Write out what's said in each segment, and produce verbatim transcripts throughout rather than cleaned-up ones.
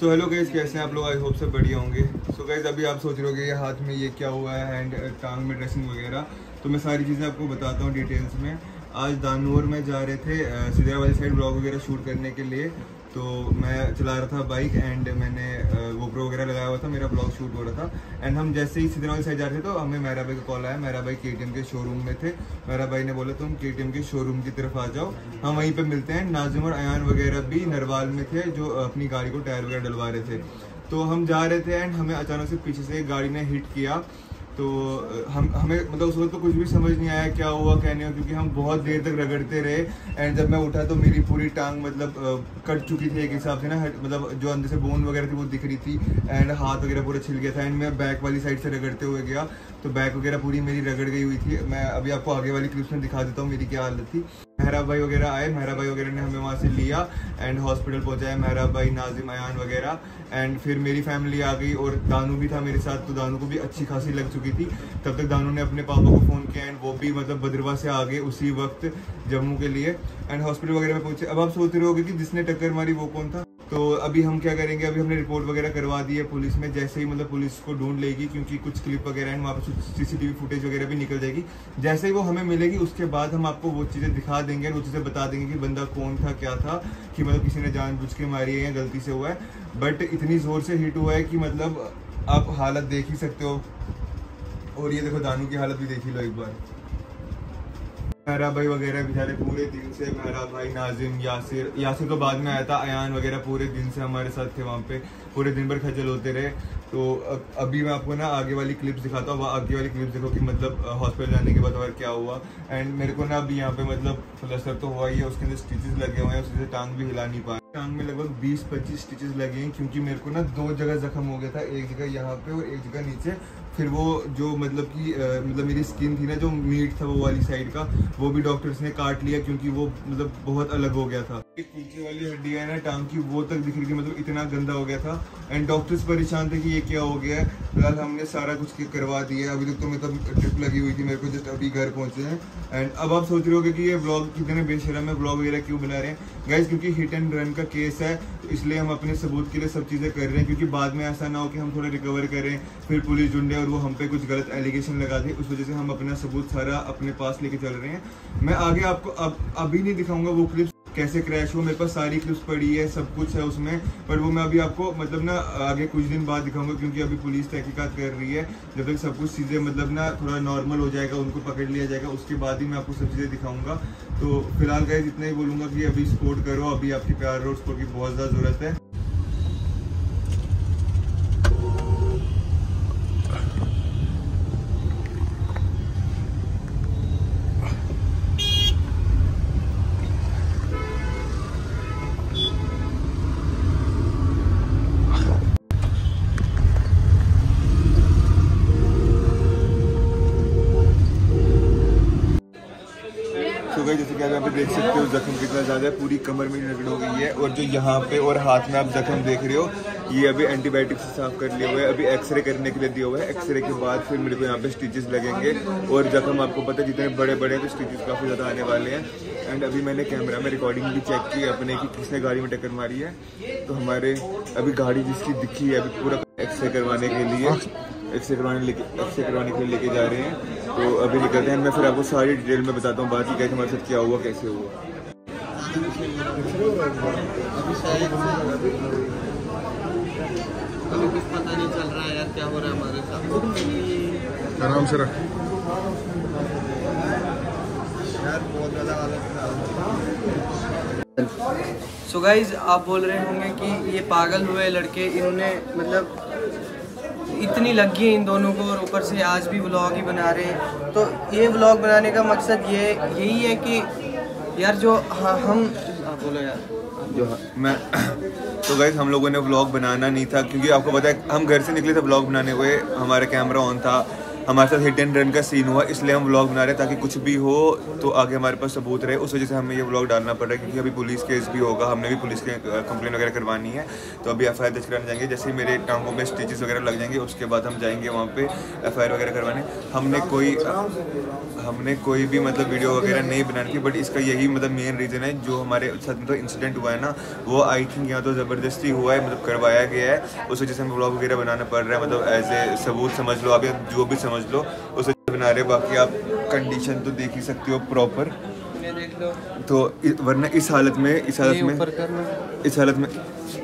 So hello guys, कैसे हैं आप लोग? आई होप सब बढ़िया होंगे। सो so गाइस, अभी आप सोच रहे होगे ये हाथ में ये क्या हुआ है, हैंड टांग में ड्रेसिंग वगैरह, तो मैं सारी चीज़ें आपको बताता हूँ डिटेल्स में। आज दानोर में जा रहे थे सिद्धरा वाली साइड ब्लॉग वगैरह शूट करने के लिए। तो मैं चला रहा था बाइक एंड मैंने गोप्रो वगैरह लगाया हुआ था, मेरा ब्लॉग शूट हो रहा था। एंड हम जैसे ही सिद्धरा वाली साइड जा रहे थे तो हमें मेरा भाई का कॉल आया। मेरा भाई के टी एम के शोरूम में थे। मेरा भाई ने बोला तुम के टी एम के शोरूम की तरफ आ जाओ, हम वहीं पे मिलते हैं। नाजिम और अयान वगैरह भी नरवाल में थे जो अपनी गाड़ी को टायर वगैरह डलवा रहे थे। तो हम जा रहे थे एंड हमें अचानक से पीछे से एक गाड़ी ने हिट किया। तो हम हमें मतलब उस वक्त तो कुछ भी समझ नहीं आया क्या हुआ क्या नहीं हुआ, क्योंकि हम बहुत देर तक रगड़ते रहे। एंड जब मैं उठा तो मेरी पूरी टांग मतलब कट चुकी थी एक हिसाब से ना, मतलब जो अंदर से बोन वगैरह थी वो दिख रही थी एंड हाथ वगैरह पूरा छिल गया था। एंड मैं बैक वाली साइड से रगड़ते हुए गया तो बैक वगैरह पूरी मेरी रगड़ गई हुई थी। मैं अभी आपको आगे वाली क्लिप्स में दिखा देता हूँ मेरी क्या हालत थी। मेहरा भाई वगैरह आए, मेहरा भाई वगैरह ने हमें वहाँ से लिया एंड हॉस्पिटल पहुँचाया। मेहरा भाई, नाजिम, अयान वगैरह। एंड फिर मेरी फैमिली आ गई और दानू भी था मेरे साथ, तो दानू को भी अच्छी खासी लग चुकी थी। तब तक दानू ने अपने पापा को फ़ोन किया एंड वो भी मतलब भद्रवाह से आ गए उसी वक्त जम्मू के लिए। एंड हॉस्पिटल वगैरह में पहुँचे। अब आप सोच रहे होगे कि जिसने टक्कर मारी वो कौन था। तो अभी हम क्या करेंगे, अभी हमने रिपोर्ट वगैरह करवा दी है पुलिस में। जैसे ही मतलब पुलिस को ढूंढ लेगी, क्योंकि कुछ क्लिप वगैरह एंड वहाँ पर सीसीटीवी फुटेज वगैरह भी निकल जाएगी। जैसे ही वो हमें मिलेगी उसके बाद हम आपको वो चीज़ें दिखा देंगे, वो चीज़ें बता देंगे कि बंदा कौन था, क्या था, कि मतलब किसी ने जानबूझ के मारी है या गलती से हुआ है। बट इतनी ज़ोर से हिट हुआ है कि मतलब आप हालत देख ही सकते हो। और ये देखो दानू की हालत भी देख ही लो एक बार। मेहरा भाई वगैरह बेचारे पूरे दिन से, मेहरा भाई, नाजिम, यासिर यासिर तो बाद में आया था, अयान वगैरह पूरे दिन से हमारे साथ थे वहाँ पे, पूरे दिन भर खजल होते रहे। तो अभी मैं आपको ना आगे वाली क्लिप्स दिखाता हूँ। आगे वाली क्लिप्स देखो कि मतलब हॉस्पिटल जाने के बाद और क्या हुआ। एंड मेरे को ना अभी यहाँ पे मतलब प्लास्टर तो हुआ ही है, उसके अंदर स्टिचेस लगे हुए हैं, उससे टांग भी हिला नहीं पाया। टांग में लगभग बीस पच्चीस स्टिचेस लगे हैं, क्योंकि मेरे को ना दो जगह जख्म हो गया था, एक जगह यहाँ पे और एक जगह नीचे। फिर वो जो मतलब कि मतलब मेरी स्किन थी ना, जो मीट था वो वाली साइड का, वो भी डॉक्टर्स ने काट लिया क्योंकि वो मतलब बहुत अलग हो गया था। पीछे वाली हड्डी है ना टांग की, वो तक दिख रही थी, मतलब इतना गंदा हो गया था। एंड डॉक्टर्स परेशान थे कि ये क्या हो गया है। फिलहाल हमने सारा कुछ करवा दिया है। अभी तक तो मतलब ट्रिप लगी हुई थी मेरे को, जस्ट अभी घर पहुंचे हैं। एंड अब आप सोच रहे होगे कि ये ब्लॉग कितने बेशरम है, ब्लॉग वगैरह क्यों बना रहे हैं गाइस, क्योंकि हिट एंड रन का केस है, तो इसलिए हम अपने सबूत के लिए सब चीज़ें कर रहे हैं, क्योंकि बाद में ऐसा ना हो कि हम थोड़ा रिकवर करें फिर पुलिस ढूंढे और वो हम पे कुछ गलत एलिगेशन लगा दे। उस वजह से हम अपना सबूत सारा अपने पास लेके चल रहे हैं। मैं आगे आपको अब अभी नहीं दिखाऊंगा वो क्लिप्स कैसे क्रैश हुआ, मेरे पास सारी क्लिप्स पड़ी है, सब कुछ है उसमें, पर वो मैं अभी आपको मतलब ना आगे कुछ दिन बाद दिखाऊंगा, क्योंकि अभी पुलिस तहकीकात कर रही है। जब तक सब कुछ चीज़ें मतलब ना थोड़ा नॉर्मल हो जाएगा, उनको पकड़ लिया जाएगा, उसके बाद ही मैं आपको सब चीज़ें दिखाऊंगा। तो फिलहाल गाइस इतना ही बोलूँगा कि अभी सपोर्ट करो, अभी आपकी प्यार और सपोर्ट की बहुत ज़्यादा ज़रूरत है। तो गाइस जैसे कि आप यहाँ पे देख सकते हो जख्म कितना ज़्यादा है, पूरी कमर में रगड़ हो गई है। और जो यहाँ पे और हाथ में आप जख्म देख रहे हो, ये अभी एंटीबायोटिक से साफ कर लिए हुए है, अभी एक्सरे करने के लिए दिया हुआ है। एक्सरे के बाद फिर मेरे को यहाँ पे स्टिचेस लगेंगे। और जख्म आपको पता है जितने बड़े बड़े हैं तो स्टिचेस काफ़ी ज़्यादा आने वाले हैं। एंड अभी मैंने कैमरा में रिकॉर्डिंग भी चेक की अपने कि किसने गाड़ी में टक्कर मारी है। तो हमारे अभी गाड़ी जिसकी दिखी है अभी पूरा एक्सरे करवाने के लिए एक्सरे करवाने लेके एक्सरे करवाने के लिए लेके जा रहे हैं। तो अभी निकलते हैं, मैं फिर आपको सारी डिटेल में बताता हूँ बात की, कैसे हमारे साथ क्या हुआ, कैसे हुआ। अभी कुछ पता नहीं चल रहा है यार क्या हो रहा है हमारे साथ। आराम से रख यार, बहुत ज़्यादा हालत। सो गाइज आप बोल रहे होंगे कि ये पागल हुए लड़के, इन्होंने मतलब इतनी लगी है इन दोनों को, और ऊपर से आज भी व्लॉग ही बना रहे हैं। तो ये व्लॉग बनाने का मकसद ये यही है कि यार जो हाँ हम आप बोलो यार जो मैं तो गाइस हम लोगों ने व्लॉग बनाना नहीं था, क्योंकि आपको पता है हम घर से निकले थे व्लॉग बनाने हुए, हमारा कैमरा ऑन था हमारे साथ हिट एंड रन का सीन हुआ, इसलिए हम व्लॉग बना रहे हैं ताकि कुछ भी हो तो आगे हमारे पास सबूत रहे। उस वजह से हमें ये व्लॉग डालना पड़ रहा है, क्योंकि अभी पुलिस केस भी होगा, हमने भी पुलिस के कंप्लेन वगैरह करवानी है। तो अभी एफ आई आर दर्ज कराने जाएंगे। जैसे ही मेरे टांगों में स्टिचेस वगैरह लग जाएंगे उसके बाद हम जाएंगे वहाँ पे एफ आई आर वगैरह करवाने। हमने कोई हमने कोई भी मतलब वीडियो वगैरह नहीं बनानी थी, बट इसका यही मतलब मेन रीज़न है, जो हमारे साथ मतलब इंसिडेंट हुआ है ना, वो आई थिंक यहाँ तो ज़बरदस्ती हुआ है, मतलब करवाया गया है। उस वजह से हमें व्लॉग वगैरह बनाना पड़ रहा है, मतलब एज ए सबूत समझ लो, आप जो भी समझ लो उस वजह से बना रहे। बाकी आप कंडीशन तो देख ही सकते हो प्रॉपर, देख लो। तो वरना इस हालत में इस हालत में इस हालत में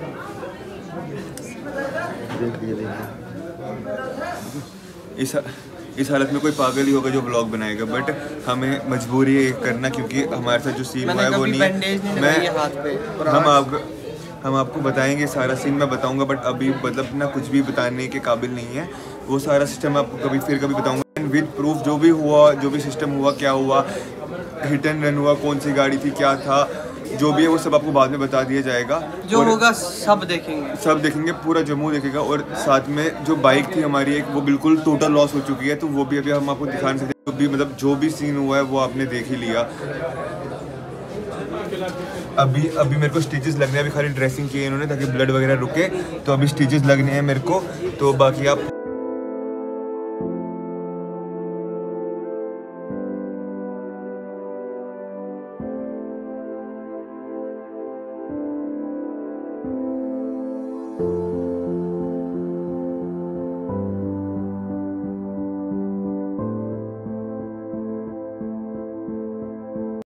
इस इस हालत में कोई पागल ही होगा जो व्लॉग बनाएगा, बट हमें मजबूरी है करना, क्योंकि हमारे साथ जो सीन हुआ है वो नहीं है। मैं हम आप हम आपको बताएंगे सारा सीन, मैं बताऊंगा, बट अभी मतलब ना कुछ भी बताने के काबिल नहीं है। वो सारा सिस्टम आपको कभी फिर कभी बताऊंगा विद प्रूफ, जो भी हुआ, जो भी सिस्टम हुआ, क्या हुआ, हिट एंड रन हुआ, कौन सी गाड़ी थी, क्या था, जो भी है वो सब आपको बाद में बता दिया जाएगा। जो होगा सब देखेंगे, सब देखेंगे, पूरा जम्मू देखेगा। और साथ में जो बाइक थी हमारी एक, वो बिल्कुल टोटल लॉस हो चुकी है, तो वो भी अभी हम आपको दिखा नहीं सकते। तो भी मतलब जो भी सीन हुआ है वो आपने देख ही लिया। अभी अभी मेरे को स्टिचेस लगने हैं, अभी खाली ड्रेसिंग की है इन्होंने ताकि ब्लड वगैरह रुके, तो अभी स्टिचेस लगने हैं मेरे को। तो बाकी आप